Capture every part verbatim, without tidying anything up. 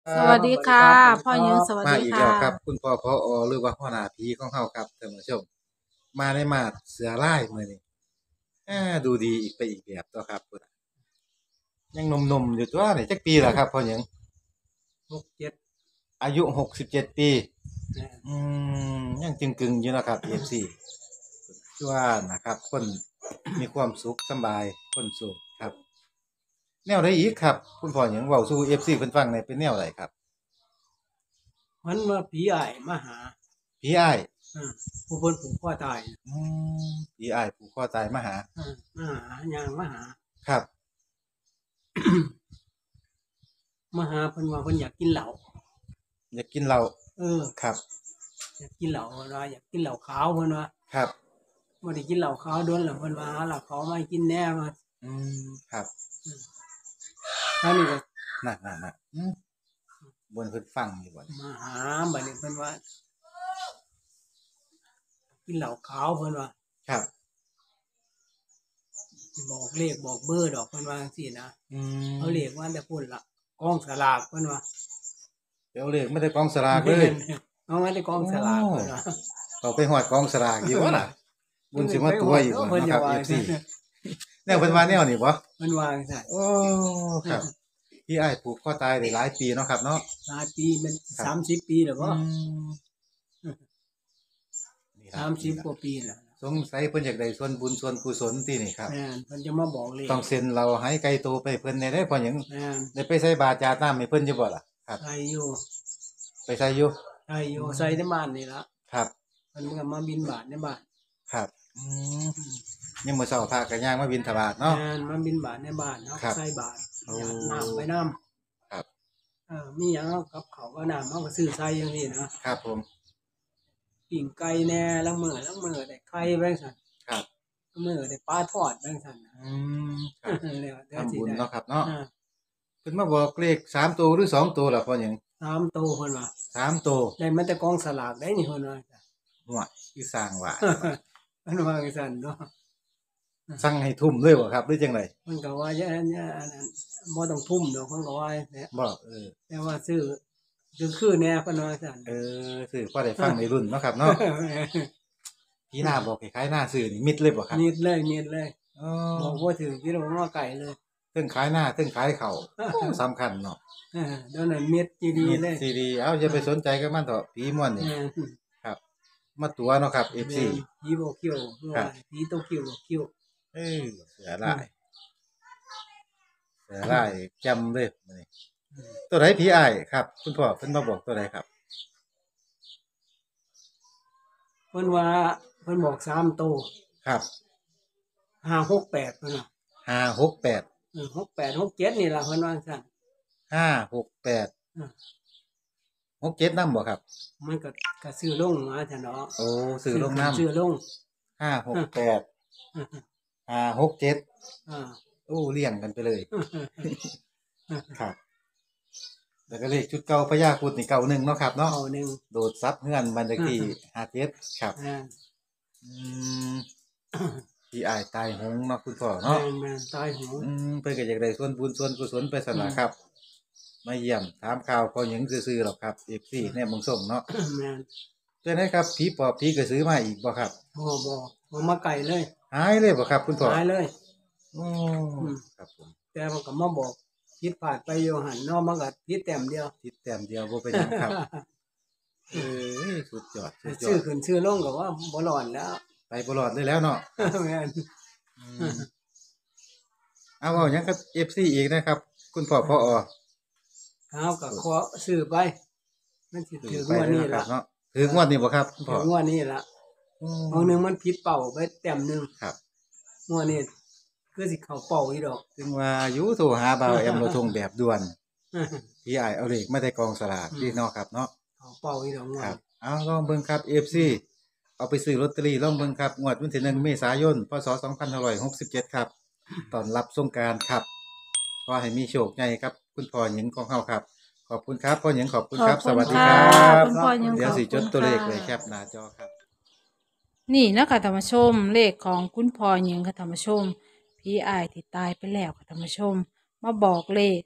สวัสดีค่ะพ่อหญิงสวัสมาดีค่ะอีกแล้วครับคุณพ่อพออหรือว่าพ่อหน้าผีของเฮาครับท่านผู้ชมมาในมาดเสือลายมื้อนี้อาดูดีอีกไปอีกแบบตัวครับพุ่นน่ะยังหนุ่มๆอยู่ตัวนี่จักปีล่ะครับพ่อหยังหกเจ็ดอายุหกสิบเจ็ดปีนะอืมยังจึงกึงอยู่นะครับ เอฟ ซี คือว่านะครับคนมีความสุขสำบายคนโสดครับแนวใดอีกครับคุณพ่อหยังเว้าสู่ เอฟ ซี เพิ่นฟังหน่อยเป็นแนวใดครับมันมาผีอ้ายมาหาผีอ้ายอ่าผู้เพิ่นผูกคอตายอืมผีอ้ายผูกคอตายมาหาอ่ามาหาย่างมาหาครับมาหาเพิ่นว่าเพิ่นอยากกินเหล้าอยากกินเหล้าเออครับอยากกินเหล้าเพิ่นว่าอยากกินเหล้าขาวเพิ่นว่าครับบ่ได้กินเหล้าขาวโดนแล้วเพิ่นว่าหาเหล้าขาวมาให้กินแหน่ว่าอืมครับอันนี้ก็น่ะๆๆอืมบ่นเพิ่นฟังอยู่บ่นี่มาหาบัดนี้เพิ่นว่ากินเหล้าขาวเพิ่นว่าครับสิบอกเลขบอกเบอร์ดอกเพิ่นว่าจังซี่นะอืมเอาเลขมาแต่พุ่นล่ะกองสลากเพิ่นว่าเดี๋ยวเลขไม่ได้กองสลากเลยเอามาแต่กองสลากเพิ่นว่าเขาไปฮอดกองสลากอยู่บ่ล่ะบุญสิมาตัวอีกบ่เพิ่นเนาะครับจะว่าเอฟ ซี แนวเพิ่นว่าแนวนี้บ่เพิ่นว่าจังซั่นโอ้ครับพี่อ้ายผูกคอตายได้หลายปีเนาะครับเนาะหลายปีมันครับสามสิบปีแล้วอืบ่มนี่ล่ะสามสินี่ล่ะบกว่าปีแล้วสงสัยเพิ่นอยากได้ส่วนบุญส่วนกุศลตินี่ครับแม่นเพิ่นจะมาบอกเลขต้องเซ็นเราให้ไกลโตไปให้เพิ่นแหน่เด้อเพราะหยังแม่นได้ไปใส่บาตรจาดน้ำให้เพิ่นอยู่บ่ล่ะครับใส่อยู่ไปใส่อยู่ใส่ออืยู่มใส่ในบ้านนี่ล่ะครับเพิ่นก็มาบิณฑบาตในบ้านครับอืมอืมยังมื้อเช้าพระก็ย่างมาบิณฑบาตเนาะแม่นมาบิณฑบาตในบ้านเนาะครับใส่บาตรโอ้หยาดน้ำไว้น้ำครับเออมีหยังเอากับข้าวกับน้ำเฮาก็ซื้อใส่จังซี่นะครับผมปิ้งไก่แหน่ลางมื้อลางมื้อได้ไข่ไปจังซั่นครับลางมื้อได้ปลาทอดไปจังซั่นน่ะอืมครับแล้วแต่ทำสิบุญได้เนาะครับเนาะอาเพิ่นมาบอกเลขสามตัวหรือสองตัวล่ะพ่อหยังสามโตเพิ่นว่าสามตัวได้มาแต่กองสลากได้นี่เพิ่นว่าหัวคือสร้างว่าเพิ่นว่าจังซั่นเนาะสั่งให้ทุ่มเลยบ่ครับหรือจังไดมันก็ว่าอย่างนั้นอันนั้นบ่ต้องทุ่มดอกเพิ่นก็ว่าแหละบ่เออแต่ว่าซื้อซื้อคือแหน่เพิ่นว่าซั่นเออซื้อพอได้ฟังในรุ่นเนาะครับเนาะพี่หน้าบอกให้ขายหน้าซื้อนี่มิดเลยบ่ครับมีดเลยมีดเลยอ๋อบอกบ่ถือกิโลมาไก่เลยเทิงขายหน้าเทิงขายข้าวโอ้สำคัญเนาะเออเดี๋ยวนั้นเม็ดจีดีเลยซีดีเอ้าอย่าไปสนใจกับมันเถอะผีม่วนนี่แม่นครับ มาตัวเนาะครับ เอฟ ซีแม่นผีบ่เกี่ยวคือว่าผีตัวเกี่ยวบ่เกี่ยวเออเสือลายเสือลายจำเลยมื้อนี้ตัวไหนผีอ้ายครับ คุณพ่อเพิ่นมาบอกตัวไหนครับเพิ่นว่าเพิ่นบอกสามโตครับห้า หก แปดเพิ่นว่าห้า หก แปดเออหก แปด หก เจ็ดนี่ล่ะเพิ่นว่าซั่นห้า หก แปดเออหก เจ็ดนำบ่ครับมันก็ก็ซื้อลงมาซั่นเนาะโอ้ซื้อลงนำซื้อลงห้า หก แปดเออห้า หก เจ็ดอ่าโอ้เลี่ยงกันไปเลย ครับ แล้วก็เลขชุดเก่าพญาครุฑนี่เก่าหนึ่งเนาะครับเนาะเอาหนึ่งโดดซับเฮือนบ้านเลขที่ห้าเจ็ดครับแม่นอืมพี่อ้ายตายโหงเนาะคุณพ่อแม่เนาะนแม่นตายหูอืมเพิ่นก็อยากได้ส่วนบุญส่วนกุศลไปสั่นล่ะครับ มาเยี่ยมถามข่าวพ่อหยังซื่อๆหรอกครับ เอฟ ซี แนมเบิ่งส่งเนาะแม่นจังได๋ครับผีปอบผีกระสือมาอีกบ่ครับบ่บ่บ่มาไกลเลยหายเลยบ่ครับ คุณพ่อหายเลยโอ้อืมครับผมแต่มันก็มาบอกผิดพลาดไปอยู่หั่นเนาะมันก็ผิดแต้มเดียวติดแต้มเดียวบ่เป็นหยังครับ เอ้ยสุดยอดสุดยอชื่อดขึ้นชื่อลงก็ว่าบ่รอดแล้วไปบ่รอดเลยแล้วเนาะแม่นอืมเอาเว้าหยังกับ เอฟ ซี อีกนะครับ คุณพ่อพออเอาก็ขอซื้อไป มันสิถืถึอง ไปงวดเลยนี้เนาะครัล่ะบเนาะถืองวดนี้บ่ครับคุณพ่ถึองงวดนี้ล่ะอืบางมหนึงมันผิดเป้าไปแต้มหนึงครับงวดนี้คือสิเข้าเป้าอีดอกถึงว่าอยู่โทรหาบ่าวแอมโลทงแบบด่วน พี่อ้ายเอาเลขมาแต่กองสลากพี่เนาะครับเนาะเข้าเป้าอีดอกงวครัดบเอาลองเบิ่งครับ เอฟ ซี เอาไปซื้อลอตเตอรี่ลองเบิ่งครับงวดวันที่หนึ่งเมษายนพศสองพันห้าร้อยหกสิบเจ็ดครับตอนรับสงกรานต์ครับขอให้มีโชคใหญ่ครับ คุณพ่อหญิงของเฮาครับ ขอบคุณครับพ่อหญิงขอบคุณครับขสอบคุวัณสดีค่ะครับคุณพ่อหญิงเดี๋ยวสิจดขอบคุณตัวเลขค่ะเลยแคปหน้าจอครับนี่นะคะธรรมชมเลขของคุณพ่อหญิงค่ะธรรมชมพี่อายที่ตายไปแล้วค่ะธรรมชม มาบอกเลข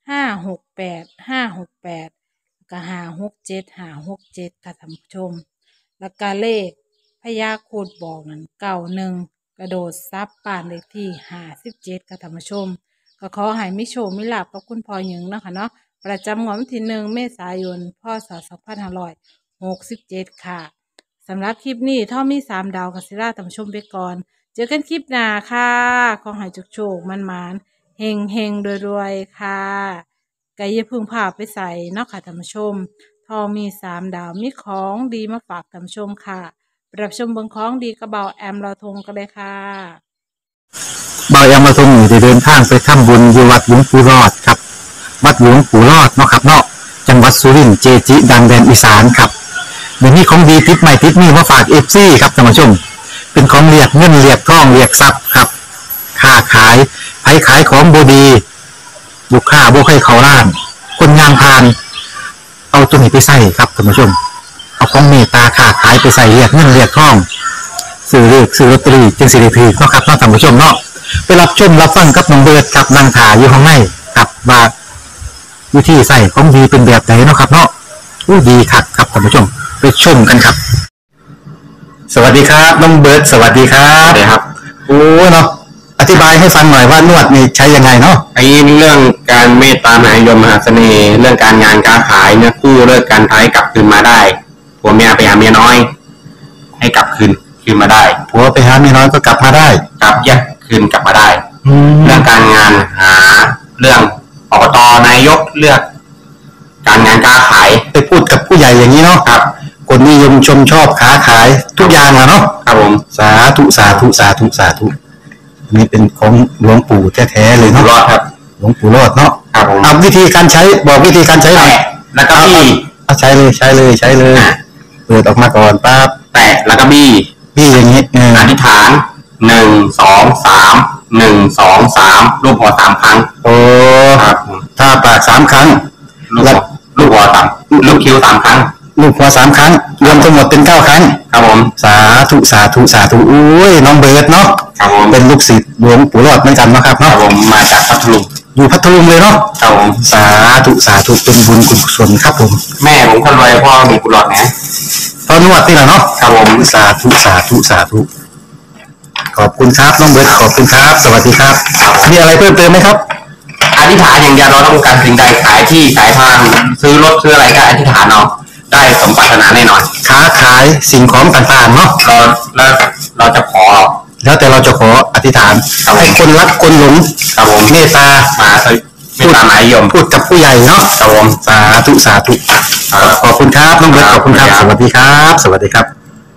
ห้าหกแปดห้าหกแปดก็ห้าหกเจ็ดห้าหกเจ็ดค่ะท่านผู้ชมแล้วก็เลขพญาครุฑบอกนั่นเก้าหนึ่งกระโดดซับป่านเลขที่ห้าสิบเจ็ดค่ะท่านผู้ชมก็ขอให้มิโชคมิลาภกับคุณพ่อหญิงเนาะค่ะเนาะประจำงวดวันที่หนึ่งเมษายนพศสองพันห้าร้อยหกสิบเจ็ดค่ะสำหรับคลิปนี้ถ้ามีสามดาวกัสิราท่านผู้ชมไปก่อนเจอกันคลิปหน้าค่ะขอให้จุกโชคมันมานๆเฮงเฮงรวยๆค่ะไก่ยาพึ่งพาไปใส่เนาะค่ะท่านผู้ชมทอมีสามดาวมีของดีมาฝากท่านผู้ชมค่ะรับชมเบิ่งของดีกระเบาแอมเราทงกันเลยค่ะบายามาทรงอยู่ได้เดินทางไปทำบุญอยู่วัดหลวงปู่รอดครับวัดหลวงปู่รอดเนาะครับเนาะจังหวัดสุรินทร์เจจิดังแดนอีสานครับเดี๋ยวนี้ของดีติดใหม่ติดนี่มาฝากเอฟซีครับท่านผู้ชมเป็นของเรียกเงินเรียกทองเรียกทรัพย์ครับค้าขายไผขายของบดีลูกค้าบ่ใครเขาล้าน คนงานพาน เอาตัวนี้ไปใส่ครับท่านผู้ชมเอาของเมตตาค้าขายไปใส่เรียกเงินเรียกทองซื้อเลือกซื้อลอตเตอรี่จึงสิริพีเนาะครับเนาะท่านผู้ชมเนาะไปรับชมรับฟังกับน้องเบิร์ดกับนางถาอยู่ข้างในกับว่าวิธีใส่ของดีเป็นแบบไหนเนาะครับเนาะอู้ดีครับครับท่านผู้ชมไปชมกันครับสวัสดีครับน้องเบิร์ดสวัสดีครับสวัสดีครับโอ้เนาะอธิบายให้ฟังหน่อยว่านวดนี่ใช้ยังไงเนาะไอ้เรื่องการเมตตามหานิยมมหาเสน่ห์เรื่องการงานการขายเนี่ยกู้เลิกการท้ายกลับคืนมาได้ผัวเมียไปหาเมียน้อยให้กลับคืนคืนมาได้ผัวไปหาเมียน้อยก็กลับมาได้กลับแยกคืนกลับมาได้เรื่องการงานหาเรื่องอบตนายกเลือกการงานการขายไปพูดกับผู้ใหญ่อย่างนี้เนาะครับคนนิยมชมชอบค้าขายทุกอย่างอะเนาะครับผมสาธุสาธุสาธุสาธุนี่เป็นของหลวงปู่แท้ๆเลยเนาะรอดครับหลวงปู่รอดเนาะครับผมเอาวิธีการใช้บอกวิธีการใช้หน่อยแล้วก็บี้ใช้เลยใช้เลยใช้เลยเปิดออกมาก่อนปั๊บแตะแล้วก็บี้บี้อย่างนี้อธิษฐานหนึ่งสองสามหนึ่งสองสามรูปหัวสามครั้งโอ้ครับถ้าปากสามครั้งแล้วลูกหัวสามลูกคิ้วสามครั้งลูกหัวสามครั้งรวมทั้งหมดเป็นเก้าครั้งครับผมสาธุสาธุสาธุอุ้ยน้องเบิร์ดเนาะครับผมเป็นลูกศิษย์หลวงปู่รอดเหมือนกันนะครับเนาะผมมาจากพัทลุงอยู่พัทลุงเลยเนาะครับผมสาธุสาธุเป็นบุญกุศลครับผมแม่ผมคนรวยพ่อหลวงปู่รอดนะตอนนวดนี่แหละเนาะครับผมสาธุสาธุสาธุขอบคุณครับน้องเบิร์ดขอบคุณครับสวัสดีครับมีอะไรเพิ่มเติมไหมครับอธิษฐานอย่างเดียวเราต้องการสิ่งใดขายที่ขายทางซื้อรถซื้ออะไรก็อธิษฐานเอาได้สมปรารถนาแน่นอนค้าขายสิ่งของต่างๆเนาะเราเราเราจะขอแล้วแต่เราจะขออธิษฐานให้คนรักคนหลงครับผมเมตตามาไม่ตามนายยมพูดกับผู้ใหญ่เนาะครับผมสาธุสาธุขอบคุณครับน้องเบิร์ดขอบคุณครับสวัสดีครับ สวัสดีครับ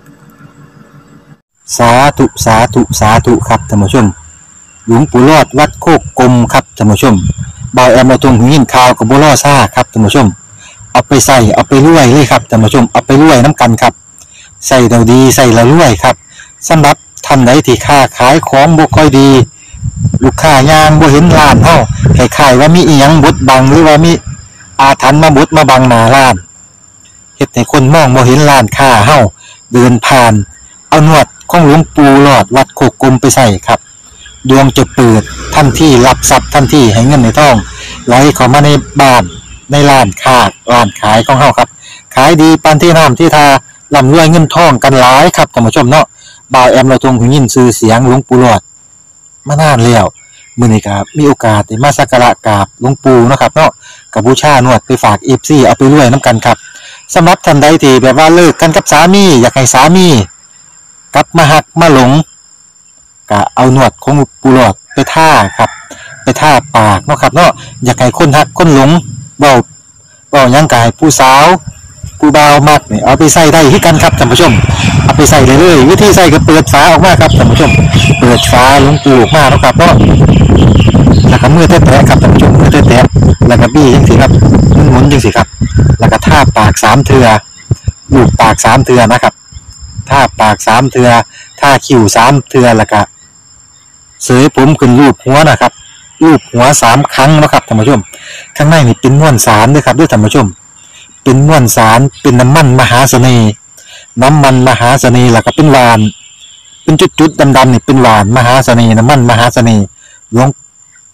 สาธุสาธุสาธุครับท่านผู้ชมหลวงปู่รอดวัดโคกกลมครับท่านผู้ชมบอยแอมมาตรงหินข่าวกับบัวล่อซ่าครับท่านผู้ชมเอาไปใส่เอาไปรวยเลยครับท่านผู้ชมเอาไปรวยน้ำกันครับใส่เราดีใส่เรารวยครับสำหรับท่านใดที่ค้าขายของบ่ค่อยดีลูกค้ายางบ่เห็นร้านเฮาคล้ายๆว่ามีอีหยังบดบังหรือว่ามีอาถรรพ์มาบดมาบังหน้าร้านเฮ็ดให้คนมองบ่เห็นร้านค้าเฮาเดินผ่านเอาหนวดของหลวงปู่หลอดวัดโคกกลมไปใส่ครับดวงจะเปิดทันทีรับทรัพย์ทันทีให้เงินในท้องไหลเข้ามาในบ้านในร้านค้าร้านขายของเฮาครับขายดีปานที่น้ำที่ทาร่ำรวยเงินทองกันหลายครับท่านผู้ชมเนาะบ่าวแอมเราทรงหูยินชื่อเสียงหลวงปู่หลอดมานานแล้วมื้อนี้ครับมีโอกาสได้มาสักการะกราบหลวงปู่เนาะครับเนาะกับบูชานวดไปฝาก เอฟ ซี เอาไปรวยน้ำกันครับสำหรับท่านใดที่แบบว่าเลิกกันกับสามีอยากให้สามีกลับมาหักมาหลงก็เอาหนวดของปูหลอดไปท่าครับไปท่าปากเนาะครับเนาะอยากให้คนหักคนหลงเบาเบายังกายผู้สาวผู้บ่าวมักนี่เอาไปใส่ได้ที่กันครับท่านผู้ชมเอาไปใส่เลยเลยวิธีใส่ก็เปิดฝาออกมาครับท่านผู้ชมเปิดฝาหลวงปูออกมาแล้วครับเนาะแล้วก็มือแตะๆครับท่านผู้ชมมือแตะๆแล้วก็บี้จังสิครับหมุนจังสิครับแล้วก็ท่าปากสามเทื่อลูบปากสามเทื่อนะครับท่าปากสามเทือท่าคิ้วสามเทือแล้วก็เสยผมขึ้นรูปหัวนะครับรูปหัวสามครั้งนะครับท่านผู้ชมข้างในนี่เป็นม้วนสารด้วยครับด้วยท่านผู้ชมเป็นม้วนสารเป็นน้ำมันมหาเสน่ห์น้ำมันมหาเสน่ห์แล้วก็เป็นหวานเป็นจุดๆดำๆนี่เป็นหวานมหาเสน่ห์น้ำมันมหาเสน่ห์หลวง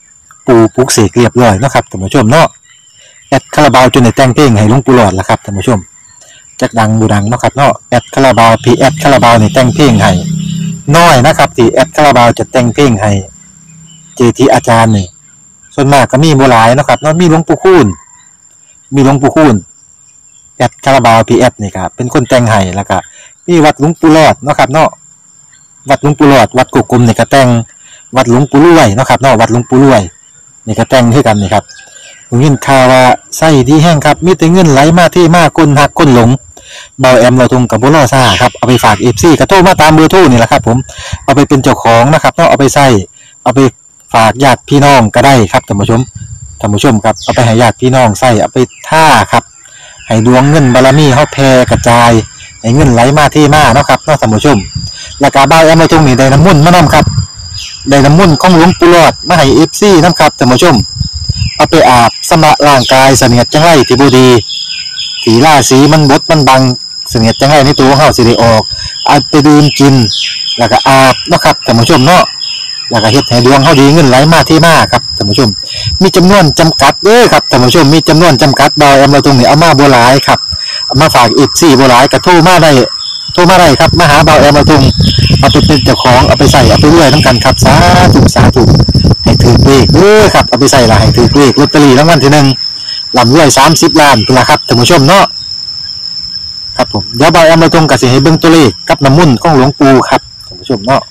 ปู่ปลุกเสกเรียบร้อยเนาะครับท่านผู้ชมเนาะแอดคาราบาวจนได้แต่งเพลงให้หลวงปู่หลอดแล้วครับท่านผู้ชมจักดังบูดังเนาะครับเนาะแอดคาราบาวพีแอดคาราบาวนี่แต่งเพลงให้น้อยนะครับที่แอดคาราบาวจะแต่งเพลงให้เจจิอาจารย์นี่ส่วนมากก็มีบ่หลายเนาะครับเนาะมีหลวงปู่คูณมีหลวงปู่คูณแอดคาราบาวพีแอดนี่ครับเป็นคนแต่งให้แล้วก็มีวัดหลวงปู่หลอดเนาะครับเนาะวัดหลวงปู่หลอดวัดกุกกลมนี่ก็แต่งวัดหลวงปู่รวยเนาะครับเนาะวัดหลวงปู่รวยนี่ก็แต่งคือกันนี่ครับผมยินข่าวว่าไส้ดีแห้งครับมีแต่เงินไหลมาที่มากคนหักคนหลงเบาแอมเราทงกับบุรอซ่าครับเอาไปฝากเอฟซีกระโทรมาตามเบอร์โทรนี่แหละครับผมเอาไปเป็นเจ้าของนะครับเนาะเอาไปใส่เอาไปฝากญาติพี่น้องก็ได้ครับท่านผู้ชมท่านผู้ชมครับเอาไปให้ญาติพี่น้องใส่เอาไปท่าครับให้ดวงเงินบารมีเฮาแผ่กระจายให้เงินไหลมาที่มาเนาะครับเนาะท่านผู้ชมแล้วก็เบาแอมเราทงนี่ได้น้ำมนต์มานํครับได้น้ำมนต์ของหลวงปู่หลอดมาให้ เอฟ ซี นำครับท่านผู้ชมเอาไปอาบสำระร่างกายเสนียดจังไรที่บ่ดีสีราสีมันบดมันบังเสนียดจังไรในตัวของเฮาสิได้ออกเอาไปดื่มกินแล้วก็อาบเนาะครับท่านผู้ชมเนาะแล้วก็เฮ็ดให้ดวงเฮาดีเงินไหลมาเทมาครับท่านผู้ชมมีจำนวนจำกัดเด้อครับท่านผู้ชมมีจำนวนจำกัดดอยเอามาตรงนี้เอามาบ่หลายครับเอามาฝาก เอฟ ซี บ่หลายก็โทรมาได้โทรมาได้ครับมาหาเบาแอมมาตรงเอาไปเป็นเจ้าของเอาไปใส่เอาไปรวยนำกันครับสาธุสาธุให้ถือเลขเด้อครับเอาไปใส่ละให้ถือเลขลอตเตอรี่รางวัลที่หนึ่งลำรวยสามสิบล้านเป็นละครับท่านผู้ชมเนาะครับผมเดี๋ยวเบาแอมมาตรงกับสิให้เบิ่งตัวเลขกับน้ำมุ่นของหลวงปู่ครับท่านผู้ชมเนาะ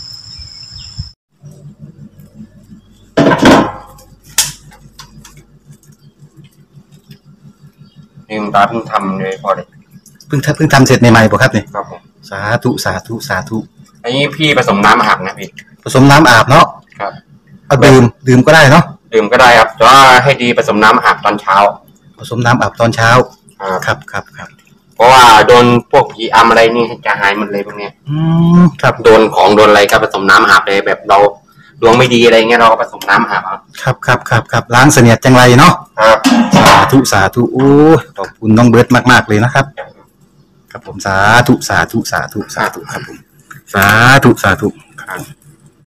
นี่คุณตาเพิ่งทำเลยพอเลยเพิ่งเพิ่งทำเสร็จใหม่ๆป่ะครับเนี่ยครับผมสาธุสาธุสาธุอันนี้พี่ผสมน้ำอาบนะพี่ผสมน้ำอาบเนาะครับเอาดื่มดื่มก็ได้เนาะดื่มก็ได้ครับแต่ว่าให้ดีผสมน้ำอาบตอนเช้าผสมน้ำอาบตอนเช้าครับครับครับเพราะว่าโดนพวกผีอำอะไรนี่จะหายหมดเลยพวกนี้อืมครับโดนของโดนอะไรก็ผสมน้ำอาบเลยแบบเราดวงไม่ดีอะไรเงี้ยเราก็ผสมน้ำอาบครับครับครับครับล้างเสนียดจังไรเนาะครับสาธุสาธุโอ้ขอบคุณน้องเบิร์ตมากๆเลยนะครับครับผมสาธุสาธุสาธุสาธุครับผมสาธุสาธุครับ